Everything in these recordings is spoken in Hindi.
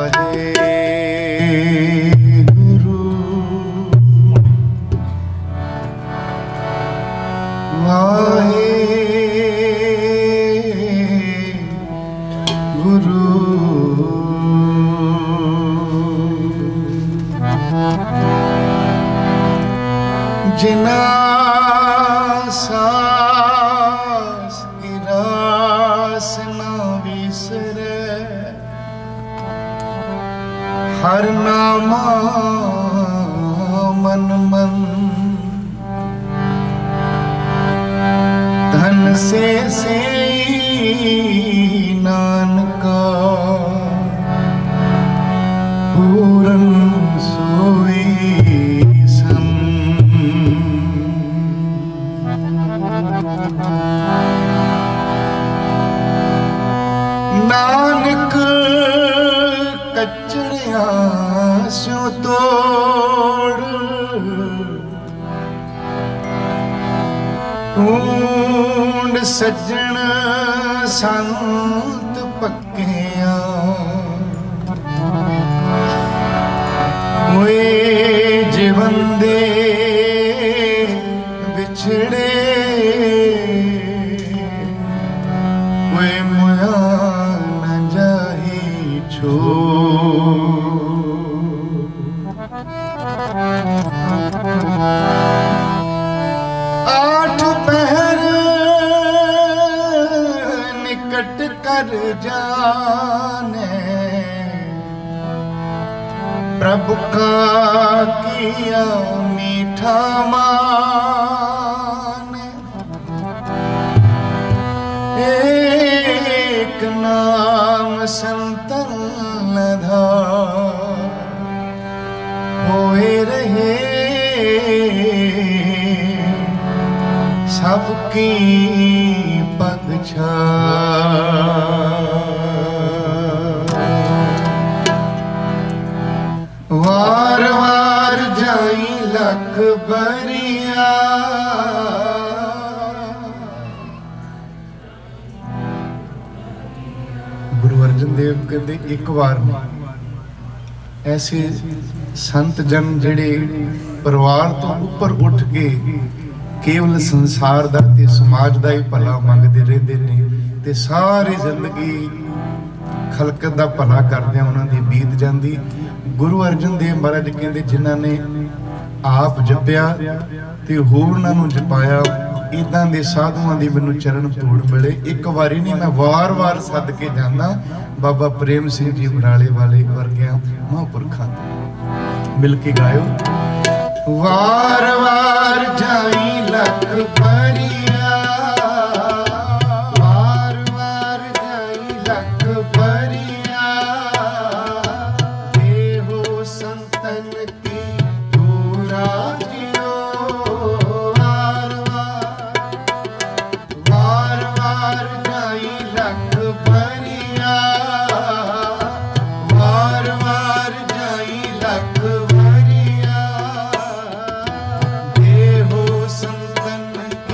जिना सास इरास ना विसरे हर नामा मन मन धन से नानका पूरन सोई नानक कचड़िया स्यों तोड़ ढूंढ सज्जन संत पक्किया होए जीवन दे बिछड़े होए मुया आठ पहर निकट कर जाने प्रभु का किया मीठा माने एक नाम संतन होए रहे सबकी पगछा वार वार जाई लख बरिया गुरु अर्जन देव कहते एक बार ऐसे संत जन जेड़े परिवार तो ऊपर उठ के केवल संसार दा ते समाज दा ही भला मंगते रहते ने ते सारी जिंदगी खलकत दा भला करदे उन्हां दी बीत जांदी। गुरु अर्जन देव महाराज कहते जिन्हां ने आप जपिया ते होर उन्हां नूं जपाया इदां दे साधुआं दी मैनूं चरण धूड़ मिले। एक वारी नहीं मैं वार वार सद के जाना बाबा प्रेम सिंह जी बराले वाले वर्गिया महापुरखा मिल के गायो वार वार जाई लख बरिया वार वार जाई लख बरिया देहो संतन की पूरा जियो वार वार जाई लख बरिया वार वार जाई लख बरिया देहो संतन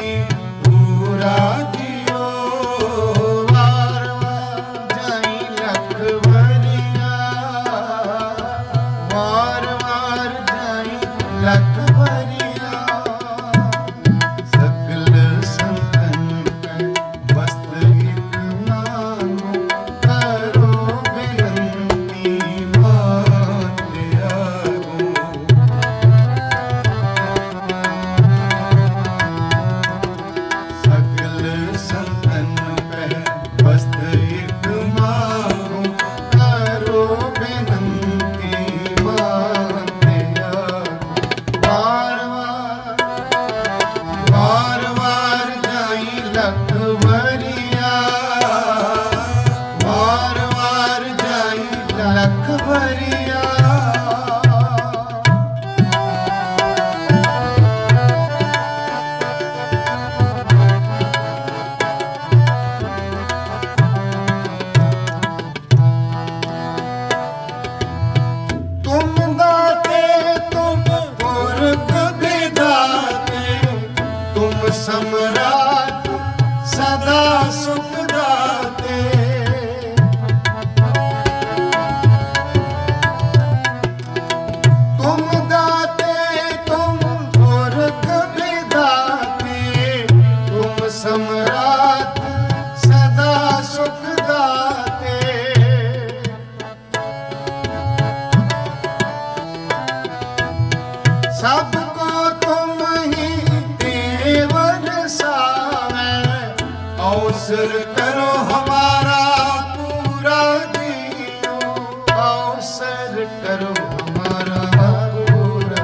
अवसर करो हमारा पूरा जियो, अवसर करो हमारा पूरा,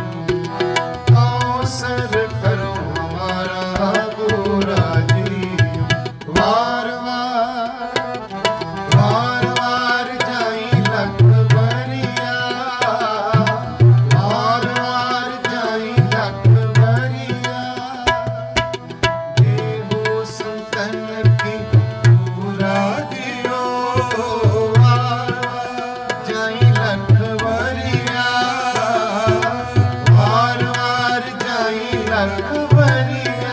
अवसर करो हमारा पूरा जियो। वार वार जाई लख बरिया, वार वार जाई लख बरिया, देहो संतन की पूरा दियो। वार वार जाई लख बरिया, वार वार जाई लख बरिया।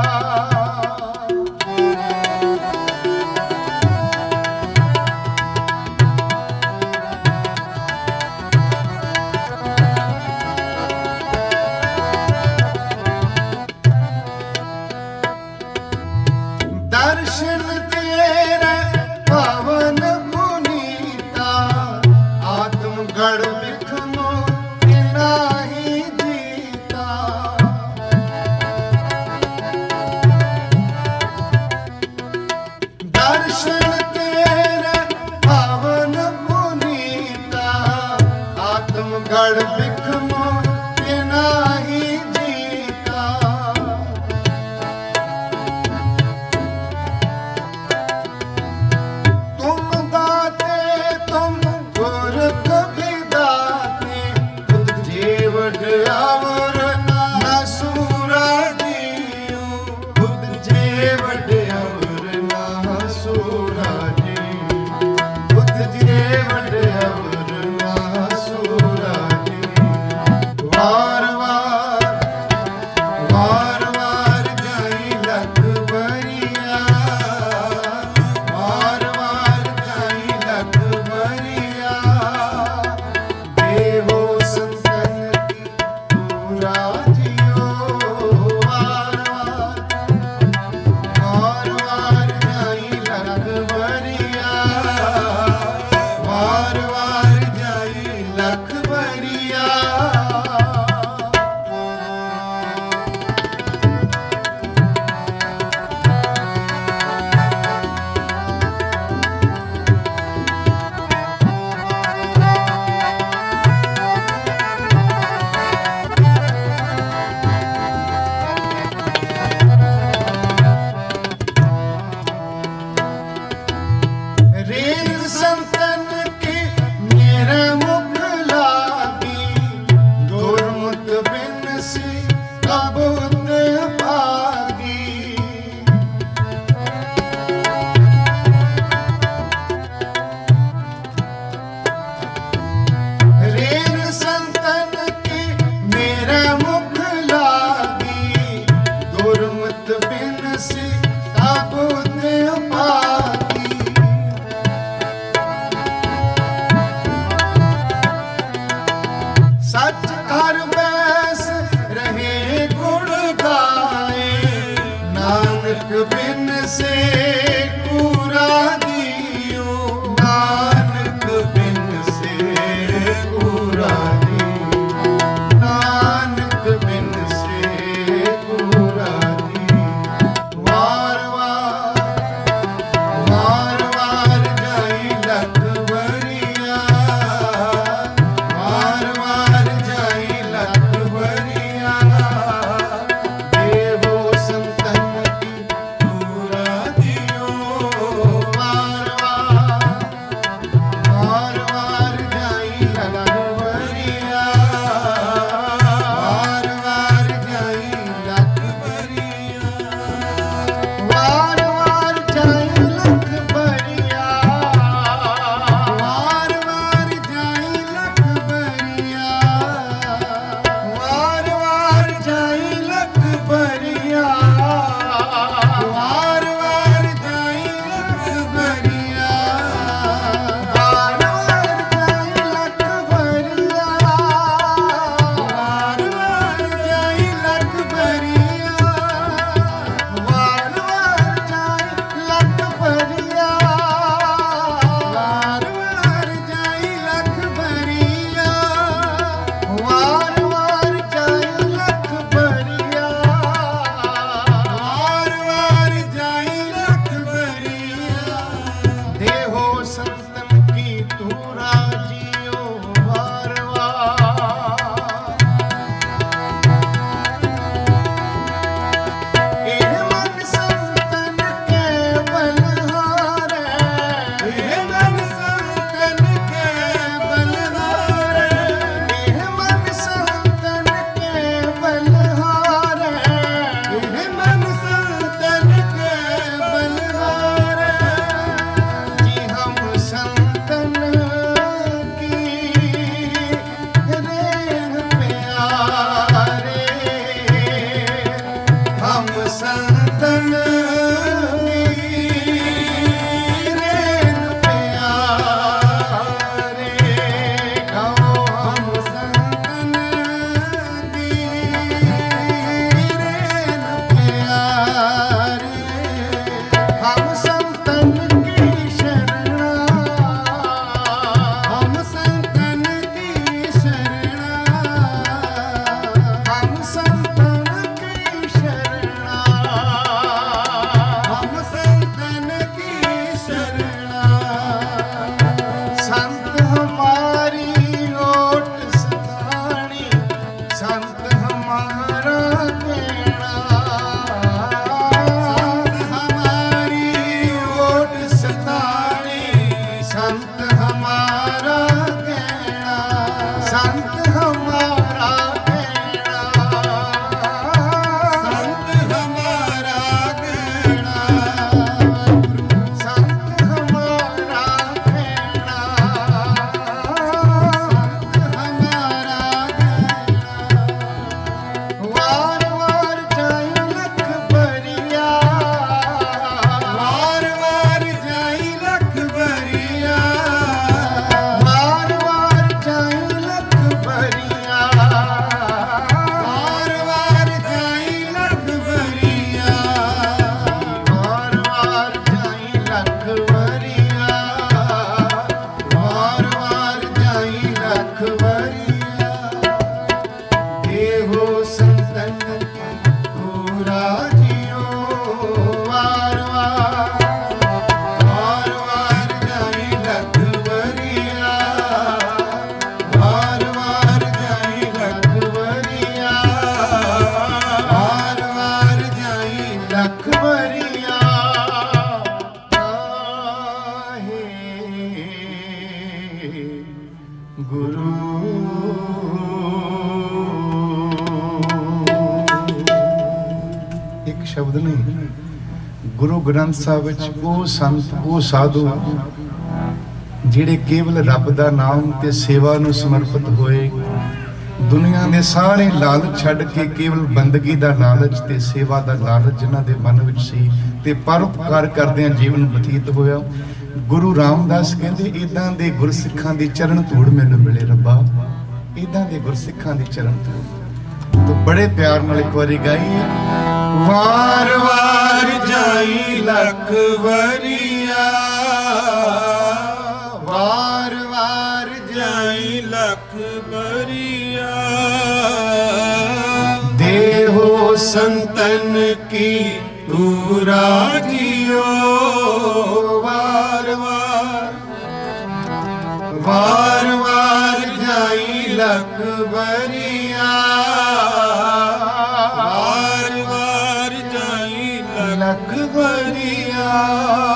दर्शन तेरे पावन पुनीता, आत्मगढ़ बिखमो नाही जीता। दर्शन तेरे पावन पुनीता, आत्मगढ़ बिखमो नाही जीता। तुम दाते तुम पुरख भी दाते, खुद जेवड आवर न सूरा जियो, खुद जेवड आवर न सूरा जियो, खुद जेवड आवर न सूरा जियो। वार वार जाई लख बरिया, वार वार जाई लख बरिया, देहो संतन की पूरा जियो। वार वार जाई लख बरिया, वार वार जाई लख बरिया। रेल संतन की मेरे मुख लागी, गुरमुख बिन सी कबूत भागी। रेल संतन की मेरे मुख लागी, गुरमुख बिन सी कबूत भागी। सच घर बैस रहे गुण गाए, नानक बिन से पूरा दियो, नानक बिन से पूरा दियो, नानक बिन से पूरा दियो। वार वार जाई लख बरिया, वार वार जाई लख बरिया, देहो संतन की पूरा दियो। गुरु। एक शब्द नहीं, गुरु ग्रंथ साहिब विच वो संत वो साधु जिहड़े केवल रब दा नाम ते सेवा नूं समर्पित होए, दुनिया दे सारे लालच छड्ड के केवल बंदगी दा लालच ते सेवा दा लालच जिन्हां दे मन विच सी ते परोपकार करदिआं जीवन बतीत होया। गुरु रामदास कहंदे इदां दे गुरसिखां दी चरण धूड़ मैनूं मिले रब्बा, इदां दे गुरसिखां दी चरण धूड़। तो बड़े प्यार नाल एक वारी गाइए, वार वार जाई लख वरिया, वार वार जाई लख वरिया, देहो संतन की तू राजियो, वार वार वार वार जाई लख वरिया, वार वार जाई लख वरिया।